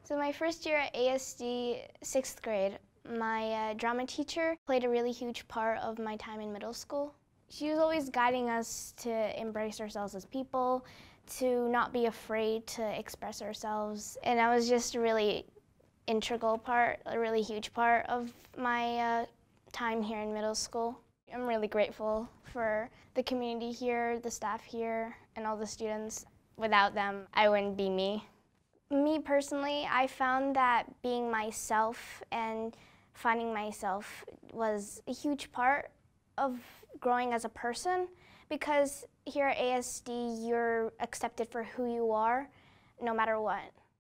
So my first year at ASD, 6th grade, my drama teacher played a really huge part of my time in middle school. She was always guiding us to embrace ourselves as people, to not be afraid to express ourselves, and that was just a really integral part, a really huge part of my time here in middle school. I'm really grateful for the community here, the staff here, and all the students. Without them, I wouldn't be me. Me personally, I found that being myself and finding myself was a huge part of growing as a person, because here at ASD you're accepted for who you are no matter what.